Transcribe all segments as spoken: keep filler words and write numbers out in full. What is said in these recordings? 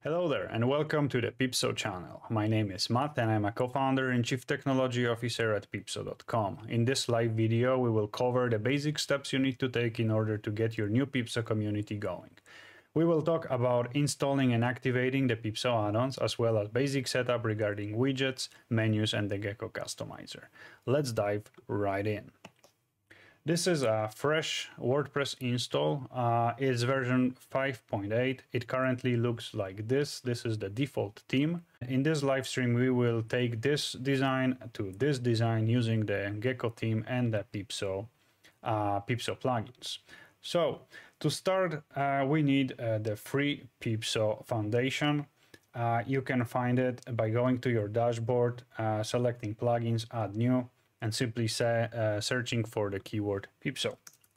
Hello there and welcome to the PeepSo channel. My name is Matt and I'm a co-founder and chief technology officer at peepso dot com. In this live video we will cover the basic steps you need to take in order to get your new PeepSo community going. We will talk about installing and activating the PeepSo add-ons as well as basic setup regarding widgets, menus and the Gecko Customizer. Let's dive right in. This is a fresh WordPress install. Uh, it's version five point eight. It currently looks like this. This is the default theme. In this live stream, we will take this design to this design using the Gecko theme and the PeepSo, uh, PeepSo plugins. So to start, uh, we need uh, the free PeepSo Foundation. Uh, you can find it by going to your dashboard, uh, selecting plugins, add new, and simply say, uh, searching for the keyword PeepSo.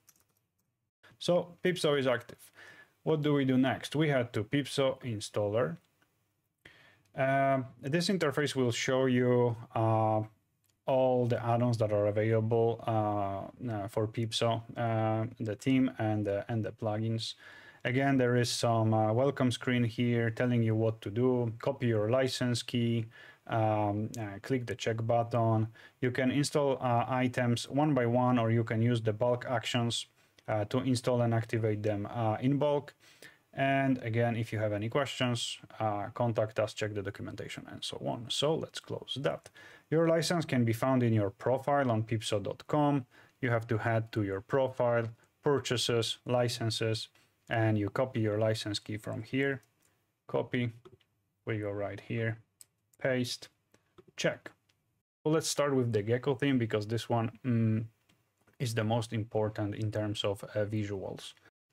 So PeepSo is active. What do we do next? We head to PeepSo Installer. Uh, this interface will show you uh, all the add-ons that are available uh, uh, for PeepSo, uh, the theme and the, and the plugins. Again, there is some uh, welcome screen here telling you what to do. Copy your license key. Um, uh, click the check button. You can install uh, items one by one, or you can use the bulk actions uh, to install and activate them uh, in bulk. And again, if you have any questions, uh, contact us, check the documentation and so on. So let's close that. Your license can be found in your profile on peepso dot com. You have to head to your profile, purchases, licenses, and you copy your license key from here. Copy, we go right here. Paste, check. Well, let's start with the Gecko theme because this one mm, is the most important in terms of uh, visuals.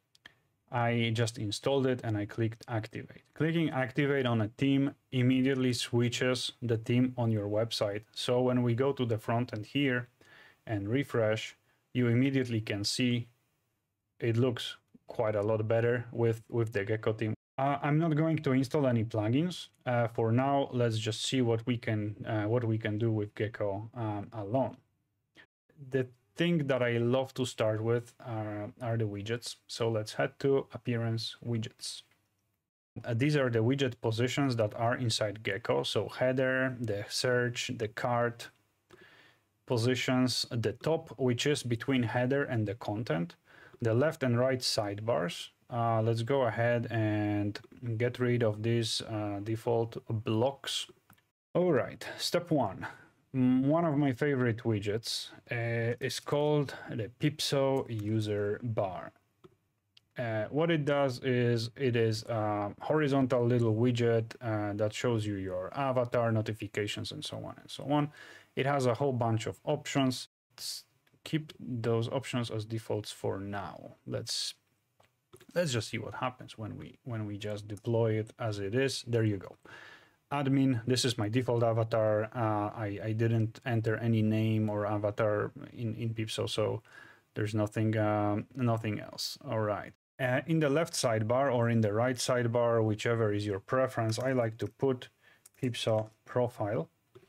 I just installed it and I clicked activate. Clicking activate on a theme immediately switches the theme on your website. So when we go to the front end here and refresh, you immediately can see it looks quite a lot better with, with the Gecko theme. Uh, I'm not going to install any plugins uh, for now. Let's just see what we can uh, what we can do with Gecko um, alone. The thing that I love to start with are, are the widgets. So let's head to Appearance Widgets. Uh, these are the widget positions that are inside Gecko. So header, the search, the cart positions, the top, which is between header and the content, the left and right sidebars. Uh, let's go ahead and get rid of these uh, default blocks. All right, step one. One of my favorite widgets uh, is called the PeepSo user bar. Uh, what it does is it is a horizontal little widget uh, that shows you your avatar, notifications, and so on and so on. It has a whole bunch of options. Let's keep those options as defaults for now. Let's Let's just see what happens when we when we just deploy it as it is. There you go. Admin, this is my default avatar. Uh, I, I didn't enter any name or avatar in, in PeepSo, so there's nothing, um, nothing else. All right. Uh, in the left sidebar or in the right sidebar, whichever is your preference, I like to put PeepSo profile,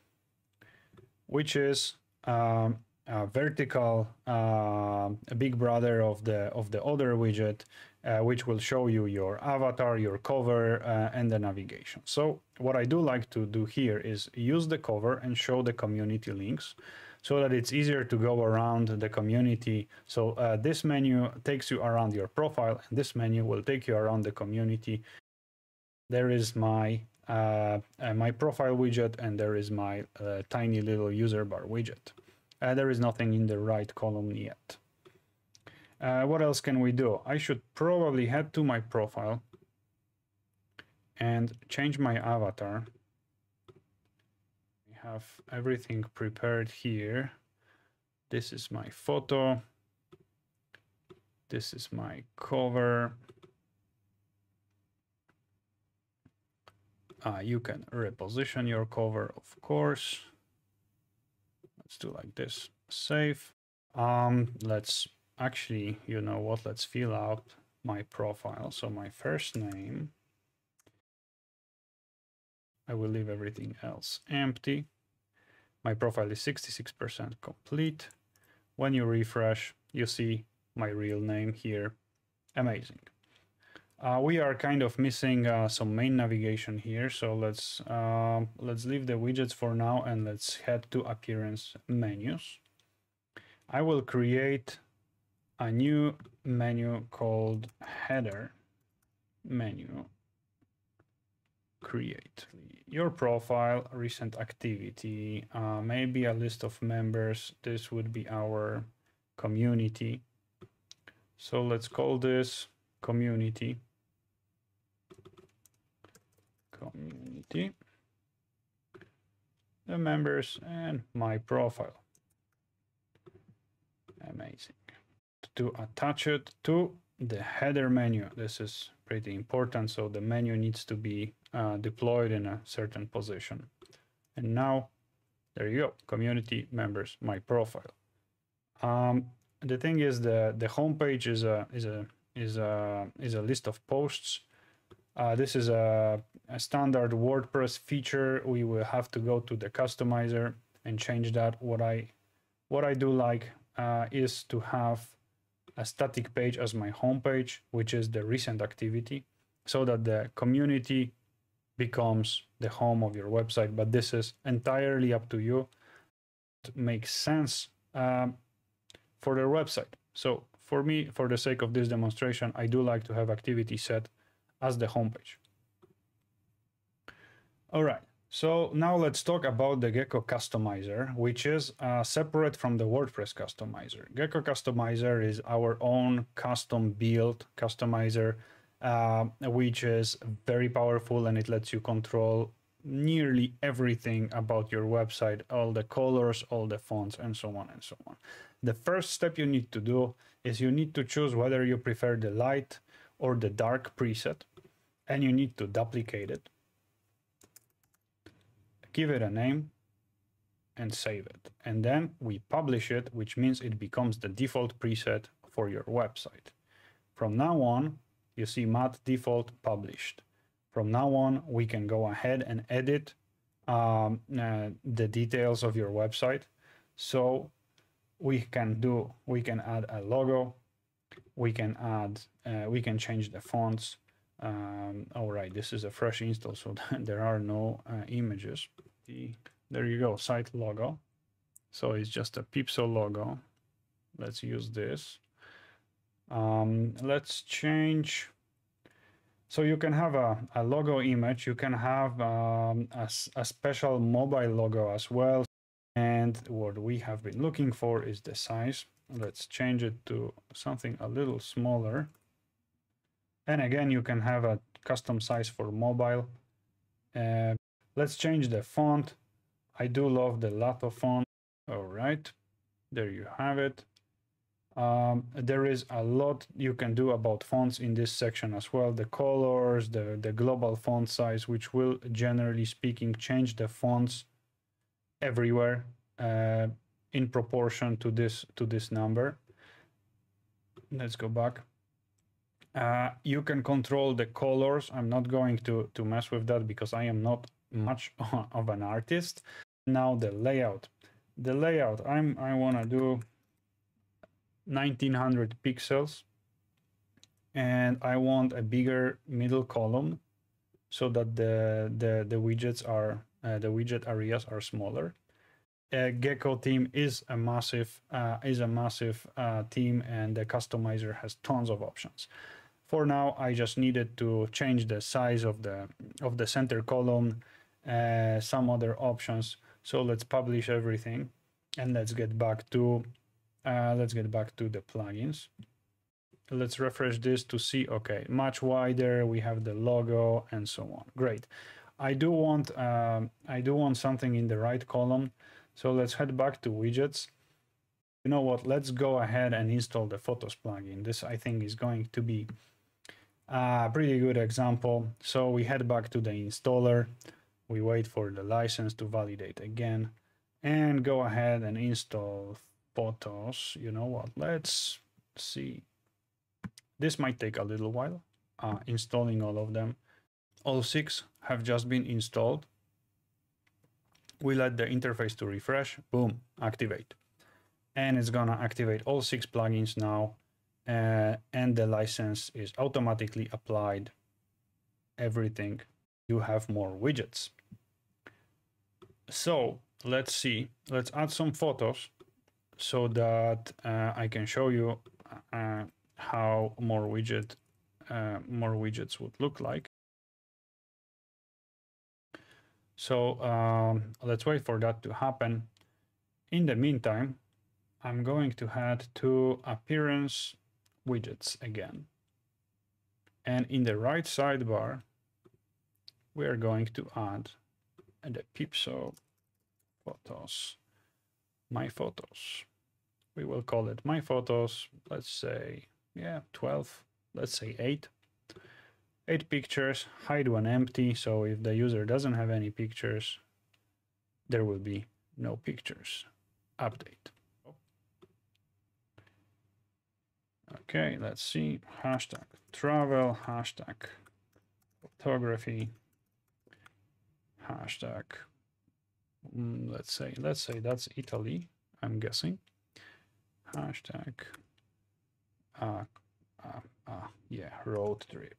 which is um, a vertical uh, a big brother of the of the other widget, uh, which will show you your avatar, your cover, uh, and the navigation. So what I do like to do here is use the cover and show the community links so that it's easier to go around the community. So uh, this menu takes you around your profile, and this menu will take you around the community. There is my uh, uh, my profile widget, and there is my uh, tiny little user bar widget. Uh, there is nothing in the right column yet. Uh, what else can we do? I should probably head to my profile and change my avatar. We have everything prepared here. This is my photo. This is my cover. Uh, you can reposition your cover, of course. Let's do like this, save. Um, let's actually, you know what, let's fill out my profile. So my first name, I will leave everything else empty. My profile is sixty-six percent complete. When you refresh, you see my real name here. Amazing. Uh, we are kind of missing uh, some main navigation here, so let's uh, let's leave the widgets for now and let's head to appearance menus. I will create a new menu called header menu. Create your profile, recent activity, uh, maybe a list of members. This would be our community. So let's call this community. Community, the members, and my profile. Amazing. To attach it to the header menu, this is pretty important. So the menu needs to be uh, deployed in a certain position. And now, there you go, community, members, my profile. Um, the thing is, the the homepage is a is a is a is a list of posts. Uh, this is a, a standard WordPress feature. We will have to go to the customizer and change that. What I what I do like uh, is to have a static page as my homepage, which is the recent activity, so that the community becomes the home of your website. But this is entirely up to you. It makes sense um, for their website. So for me, for the sake of this demonstration, I do like to have activity set as the homepage. All right, so now let's talk about the Gecko Customizer, which is uh, separate from the WordPress Customizer. Gecko Customizer is our own custom built customizer, uh, which is very powerful, and it lets you control nearly everything about your website, all the colors, all the fonts, and so on and so on. The first step you need to do is you need to choose whether you prefer the light or the dark preset, and you need to duplicate it, give it a name, and save it. And then we publish it, which means it becomes the default preset for your website. From now on, you see matte default published. From now on, we can go ahead and edit um, uh, the details of your website. So we can do, we can add a logo, we can add, uh, we can change the fonts. Um, all right, this is a fresh install, so there are no uh, images. The, there you go, site logo. So it's just a PeepSo logo. Let's use this. Um, let's change. So you can have a, a logo image. You can have um, a, a special mobile logo as well. And what we have been looking for is the size. Let's change it to something a little smaller. And again, you can have a custom size for mobile. Uh, let's change the font. I do love the Lato font. All right, there you have it. Um, there is a lot you can do about fonts in this section as well. The colors, the, the global font size, which will, generally speaking, change the fonts everywhere uh, in proportion to this, to this number. Let's go back. Uh, you can control the colors. I'm not going to, to mess with that because I am not much of an artist. Now the layout. The layout, I'm, I want to do nineteen hundred pixels, and I want a bigger middle column so that the, the, the widgets are, uh, the widget areas are smaller. Uh, Gecko Theme is a massive, uh, is a massive uh, theme, and the customizer has tons of options. For now, I just needed to change the size of the of the center column, uh, some other options. So let's publish everything, and let's get back to uh, let's get back to the plugins. Let's refresh this to see. Okay, much wider. We have the logo and so on. Great. I do want um, I do want something in the right column. So let's head back to widgets. You know what? Let's go ahead and install the Photos plugin. This, I think, is going to be a pretty good example. So we head back to the installer. We wait for the license to validate again and go ahead and install Photos. You know what? Let's see. This might take a little while, uh, installing all of them. All six have just been installed. We let the interface to refresh, boom, activate. And it's gonna activate all six plugins now. uh, and the license is automatically applied. Everything, you have more widgets. So let's see, let's add some photos so that uh, I can show you uh, how more widget, uh, more widgets would look like. So um, let's wait for that to happen. In the meantime, I'm going to add two appearance widgets again. And in the right sidebar, we are going to add the PeepSo Photos, My Photos. We will call it My Photos. Let's say, yeah, twelve. Let's say eight. Eight pictures, hide when empty. So if the user doesn't have any pictures, there will be no pictures. Update. Okay, let's see. Hashtag travel, hashtag photography, hashtag, mm, let's say, let's say that's Italy, I'm guessing. Hashtag, uh, uh, uh, yeah, road trip.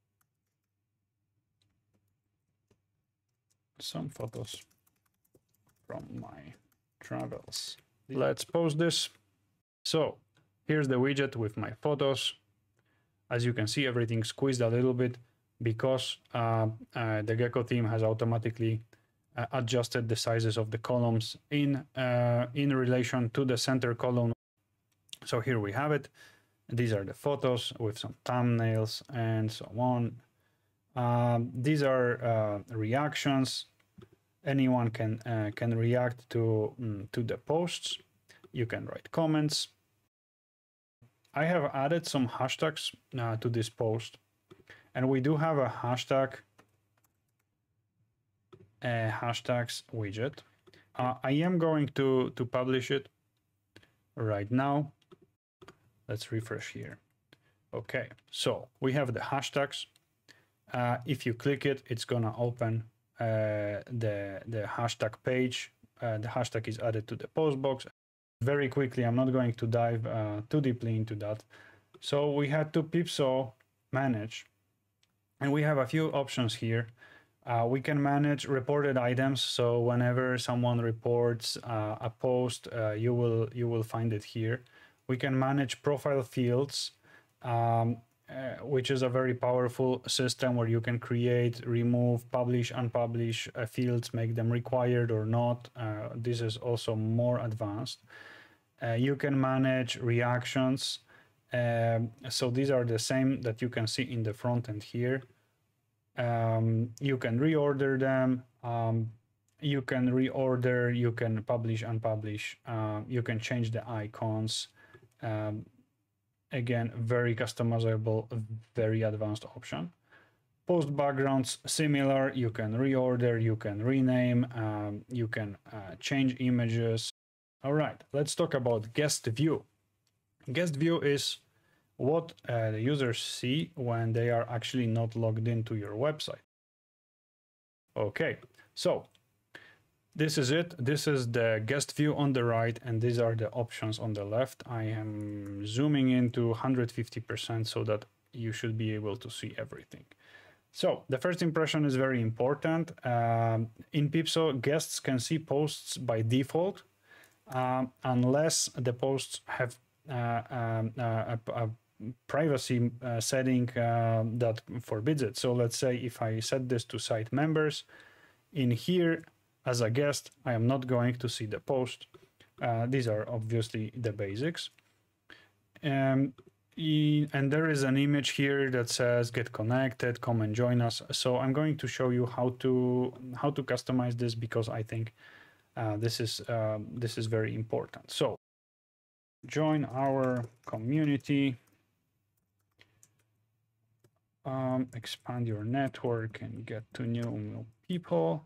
Some photos from my travels. Let's post this. So here's the widget with my photos. As you can see, everything's squeezed a little bit because uh, uh, the Gecko theme has automatically uh, adjusted the sizes of the columns in, uh, in relation to the center column. So here we have it. These are the photos with some thumbnails and so on. Um, these are uh, reactions. Anyone can uh, can react to mm, to the posts. You can write comments. I have added some hashtags uh, to this post, and we do have a hashtag uh, hashtags widget. Uh, I am going to to publish it right now. Let's refresh here. Okay, so we have the hashtags. Uh, if you click it, it's gonna open uh, the the hashtag page. Uh, the hashtag is added to the post box. Very quickly, I'm not going to dive uh, too deeply into that. So we had to PeepSo manage, and we have a few options here. Uh, we can manage reported items. So whenever someone reports uh, a post, uh, you will you will find it here. We can manage profile fields, um, uh, which is a very powerful system where you can create, remove, publish, unpublish uh, fields, make them required or not. Uh, this is also more advanced. Uh, you can manage reactions. Um, so these are the same that you can see in the front end here. Um, you can reorder them. Um, you can reorder, you can publish, unpublish. Uh, you can change the icons. Um, again, very customizable, very advanced option. Post backgrounds, similar. You can reorder, you can rename, um, you can uh, change images. All right, let's talk about guest view. Guest view is what uh, the users see when they are actually not logged into your website. Okay, so this is it. This is the guest view on the right, and these are the options on the left. I am zooming into one hundred fifty percent so that you should be able to see everything. So the first impression is very important. Um, in PeepSo, guests can see posts by default, um, unless the posts have uh, um, uh, a, a privacy uh, setting uh, that forbids it. So let's say if I set this to site members, in here as a guest, I am not going to see the post. Uh, these are obviously the basics. Um, and there is an image here that says get connected, come and join us. So I'm going to show you how to how to customize this, because I think uh, this is uh, this is very important. So join our community, um, expand your network and get to new, new people.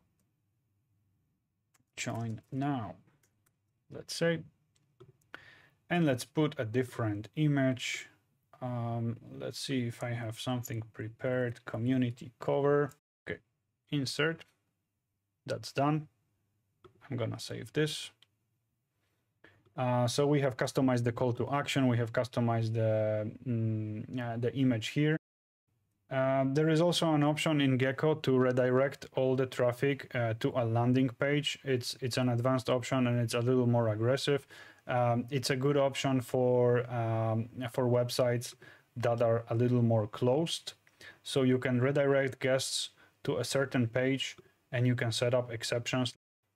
Join now, let's say, and let's put a different image. Um, let's see if I have something prepared. Community cover. Okay, insert. That's done. I'm gonna save this. Uh, so we have customized the call to action. We have customized the, mm, uh, the image here. Uh, there is also an option in Gecko to redirect all the traffic uh, to a landing page. It's it's an advanced option and it's a little more aggressive. Um, it's a good option for um, for websites that are a little more closed. So you can redirect guests to a certain page and you can set up exceptions.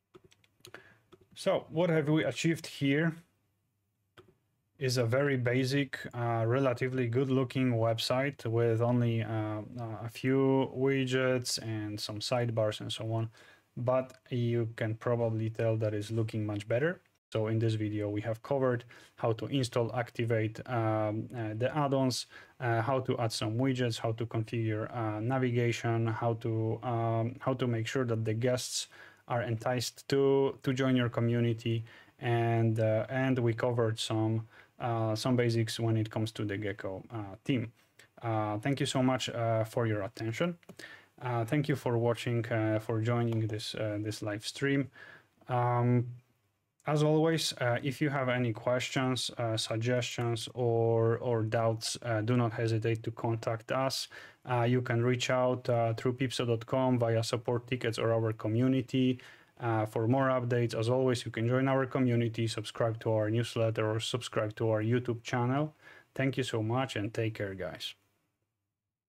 So what have we achieved here is a very basic, uh, relatively good looking website with only uh, a few widgets and some sidebars and so on. But you can probably tell that it's looking much better. So in this video, we have covered how to install, activate um, uh, the add-ons, uh, how to add some widgets, how to configure uh, navigation, how to um, how to make sure that the guests are enticed to to join your community, and uh, and we covered some uh, some basics when it comes to the Gecko uh, theme. Uh, thank you so much uh, for your attention. Uh, thank you for watching, uh, for joining this uh, this live stream. Um, As always, uh, if you have any questions, uh, suggestions, or, or doubts, uh, do not hesitate to contact us. Uh, you can reach out uh, through peepso dot com via support tickets or our community. Uh, for more updates, as always, you can join our community, subscribe to our newsletter, or subscribe to our YouTube channel. Thank you so much and take care, guys.